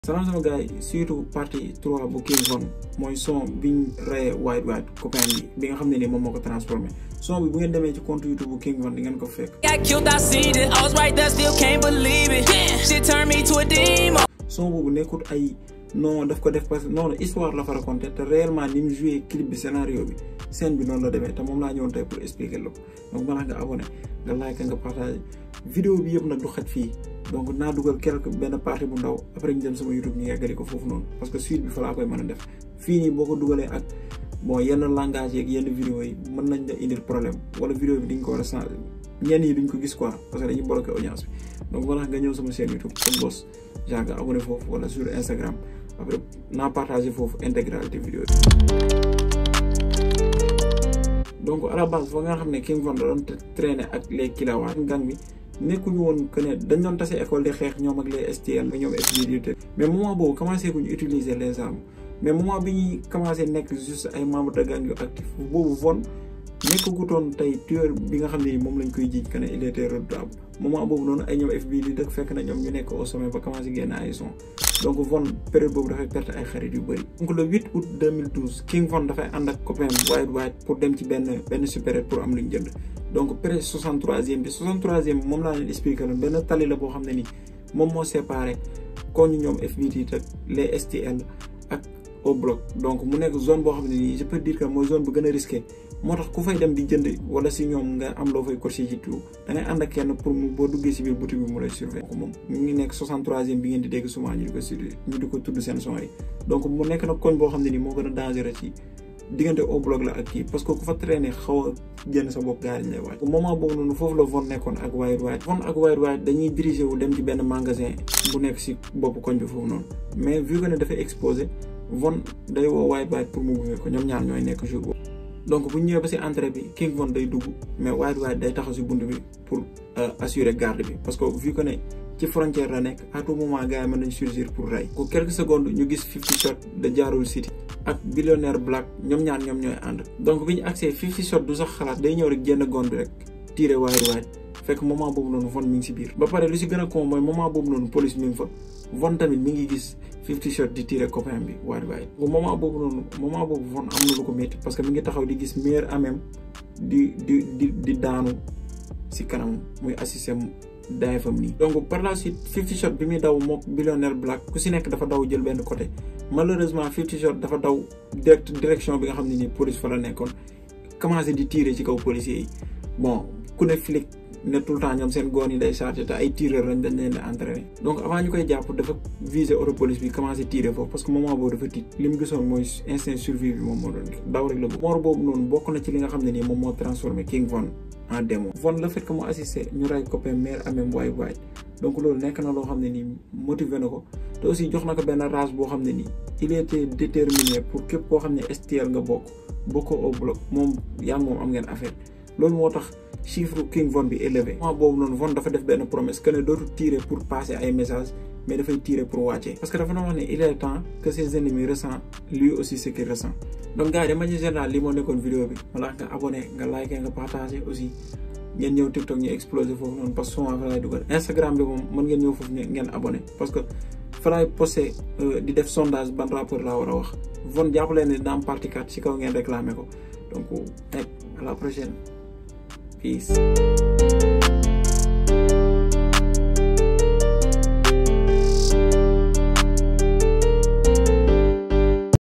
salaam sama gars yi surtout partie 3 bu King Von mooy son biñ reyee White White copain bi nga xam ne ni moom moo ko transformé son bi bu ngeen demee ci compte YouTube bu King Von di ngeen ko fekk. son boobu nekkul ay non daf ko def parce que non histoire la fa raconté te réellement ni mu joué clip bi scénario bi scène bi noonu la demee te moom laa ñëwoon tey pour expliquer la ko donc mën nga abonné nga like nga partagé vidéo bi yëpp nag du xaj fii. donc naa dugal quelque benn partie bu ndaw après ñu dem sama YouTube ñu yeggali ko foofu noonu parce que suite bi fa laa koy mën a def fii nii boo ko dugalee ak bon yenn langage yeeg yenn vidéo yi mën nañ la indil problème wala vidéo bi diñ ko war a changer ñenn yi duñ ko gis quoi parce que dañuy bloqué audience bi donc voilà nga ñëw sama chaîne YouTube comme boss genre nga abonné foofu wala sur Instagram après naa partagé foofu intégralité vidéo yi. donc à la base foo nga xam ne King Von da doon traîner ak les Kilawatt gang bi. nekkuñu woon que ne dañ doon tase école di xeex ñoom ak les STL ñoom FDD mais moment boobu commencé kuñu utiliser les armes mais moment bi ñuy commencé nekk juste ay membres de gang yu actif boobu Von nekkagutoon tey tueur bi nga xam ne moom lañ koy jiiñ que ne il était redoutable moment boobu noonu ay ñoom FDD dëkk fekk na ñoom ñu nekk au sommet ba commencé génn ay son donc Von période boobu dafay perte ay xarit yu bëri. donc le 8 août 2012 King Von dafay ànd ak copain White pour dem ci benn supérette pour am luñ jënd. donc près 63e bi 63e moom laa leen expliqué woon benn tali la boo xam ne ni moom moo séparé koñu ñoom FBT ak les STL ak au bloc donc mu nekk zone boo xam ne nii je peux dire que mooy zone bu gën a risqué moo tax ku fay dem di jënd wala si ñoom nga am loo fay coché ci tout da ngay ànd ak kenn pour mu boo duggee si biir boutique bi mu lay surveiller. donc moom mu ngi nekk 63e bi ngeen di dégg souvent ñu di ko tudd seen son yi donc mu nekk nag koñ boo xam ne nii moo gën a dangereux ci. diggante au bloc la ak kii parce que ku fa traîner xaw a génn sa bopp gaari lay waaj moment boobu noonu foofu la Von nekkoon ak White White dañuy diriger wu dem ci benn magasin bu nekk si bopp koñ bi foofu noonu mais vu que ne dafay exposé Von day woo White White pour mu gunge ko ñoom ñaar ñooy nekk jour boobu donc bu ñu ñëwee ba si entrée bi King Von day dugg mais White day taxaw si bunt bi pour assurer garde bi parce que vu que ne ci frontière la nekk à tout moment gars yi mën nañ surgir pour rey ko quelques secondes ñu gis 50 shot de Jaarul City ak Billionaire Black ñoom ñaar ñoom ñooy ànd donc bi ñu accès 50 shot du sax xalaat day ñëw rek génn gon bi rek tiré White fekk moment boobu noonu Von mi ngi si biir ba pare lu si gën a con mooy moment boobu noonu police mi ngi fa Von tamit mi ngi gis 50 shot di tiré copain bi White moment boobu Von am na lu ko métti parce que mi ngi taxaw di gis meilleur amem di daanu si kanam muy assisté daay fam nii donc par la suite 50 shot bi muy daw mook Billionaire Black ku si nekk dafa daw jël benn côté malheureusement 50 shot dafa daw direction bi nga xam ne nii police fa la nekkoon commencé di tirer ci kaw policiers yi bon ku ne flic ne tout le temps ñoom seen goon yi day chargé te ay tireur lañ dañ leen di entraîné donc avant ñu koy jàpp dafa viser auto police bi commencé tirer foofu parce que moment boobu dafa tiit li mu gisoon mooy instinct survie bi moom moo doon daw rek la boobu moor boobu noonu bokk na ci li nga xam ne nii moom moo transformé King Von en démon Von le fait que mu assisté ñu ray copain mère amem White donc loolu nekk na loo xam ne nii motivé na ko te aussi jox na ko benn race boo xam ne nii il était déterminé pour képp koo xam ne STL nga bokkoo au bloc moom yaa ngi moom am ngeen affaire loolu moo tax chiffre King Von bi élevé moment boobu noonu Von dafa def benn promesse que ne dootul tirer pour passer ay messages mais dafay tirer pour wàccee parce que dafa na wax ne il est temps que ses ennemis ressentent lui aussi ce qu'il ressent donc gars yi de manière générale li moo nekkoon vidéo bi wala nga abonné nga like nga partagé aussi ngeen ñëw TikTok ñu explosé foofu noonu parce que souvent fa lay dugal Instagram bi moom mën ngeen ñëw foofu ngeen abonné parce que fa lay posté di def sondage ban rapport laa war a wax Von jàppalee ne dina am partie 4 ci kaw ngeen réclamé ko donc à la prochaine peace